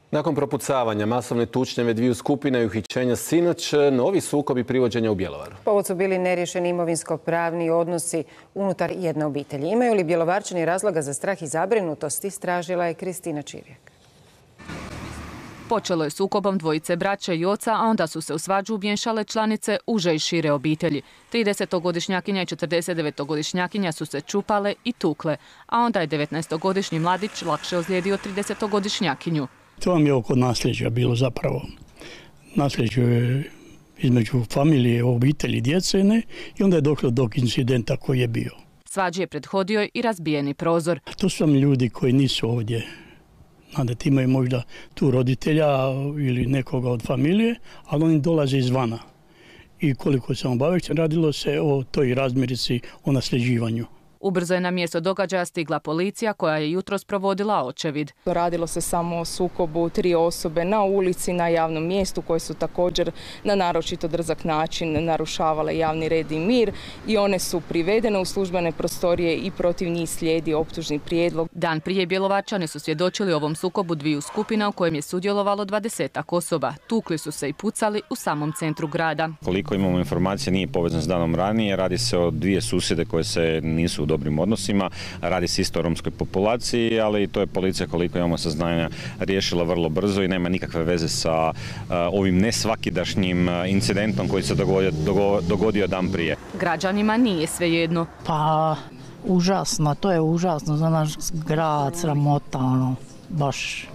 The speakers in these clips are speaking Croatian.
Nakon propucavanja, masovne tučnjave dviju skupina i uhićenja sinoć, novi sukobi privođenja u Bjelovaru. Povod su bili neriješeni imovinsko-pravni odnosi unutar jedne obitelji. Imaju li Bjelovarčani razloga za strah i zabrinutost, istražila je Kristina Čirjak. Počelo je sukobom dvojice braće i oca, a onda su se u svađu umiješale članice uže i šire obitelji. 30-godišnjakinja i 49-godišnjakinja su se čupale i tukle, a onda je 19-godišnji mladić lakše ozlijedio 30-godišnjakinju. To vam je oko nasljeđa bilo zapravo. Nasljeđe je između familije, obitelji, djece, ne? I onda je došlo do incidenta koji je bio. Svađi je prethodio i razbijeni prozor. To su vam ljudi koji nisu ovdje. Znate, imaju možda tu roditelja ili nekoga od familije, ali oni dolaze izvana. I koliko sam obavešten, radilo se o toj razmirici, o nasljeđivanju. Ubrzo je na mjesto događaja stigla policija koja je jutros provodila očevid. Radilo se samo o sukobu 3 osobe na ulici, na javnom mjestu koje su također na naročito drzak način narušavale javni red i mir i one su privedene u službene prostorije i protiv njih slijedi optužni prijedlog. Dan prije Bjelovarčani su svjedočili ovom sukobu dviju skupina u kojem je sudjelovalo 20-ak osoba. Tukli su se i pucali u samom centru grada. Koliko imamo informacije nije povezan s danom ranije, radi se o dvije susjede koje se nisu u dobrim odnosima, radi se isto o romskoj populaciji, ali to je policija, koliko imamo saznanja, riješila vrlo brzo i nema nikakve veze sa ovim nesvakidašnjim incidentom koji se dogodio dan prije. Građanima nije svejedno. Pa, užasno, to je užasno za naš grad, sramota, baš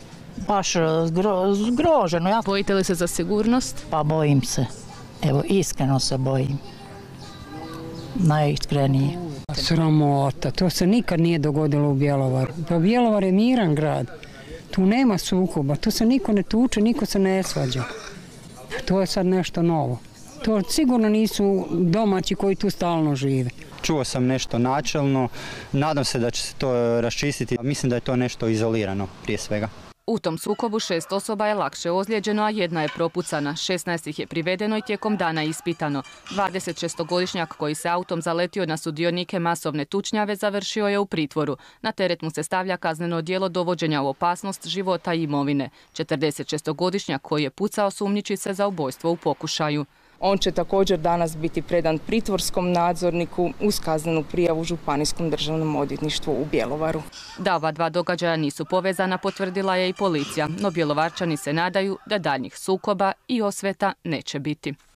zgroženo. Bojite li se za sigurnost? Pa bojim se, evo, iskreno se bojim, najiskrenije. Sramota, to se nikad nije dogodilo u Bjelovaru. Pa Bjelovar je miran grad, tu nema sukoba, tu se niko ne tuče, niko se ne svađa. To je sad nešto novo. To sigurno nisu domaći koji tu stalno žive. Čuo sam nešto načelno, nadam se da će se to raščistiti. Mislim da je to nešto izolirano prije svega. U tom sukobu 6 osoba je lakše ozlijeđeno, a 1 je propucana. 16 ih je privedeno i tijekom dana ispitano. 26-godišnjak koji se autom zaletio na sudionike masovne tučnjave završio je u pritvoru. Na teret mu se stavlja kazneno djelo dovođenja u opasnost života i imovine. 46-godišnjak koji je pucao sumnjiči se za ubojstvo u pokušaju. On će također danas biti predan pritvorskom nadzorniku uz kaznenu prijavu Županijskom državnom odvjetništvu u Bjelovaru. Da ova dva događaja nisu povezana, potvrdila je i policija, no Bjelovarčani se nadaju da daljnjih sukoba i osveta neće biti.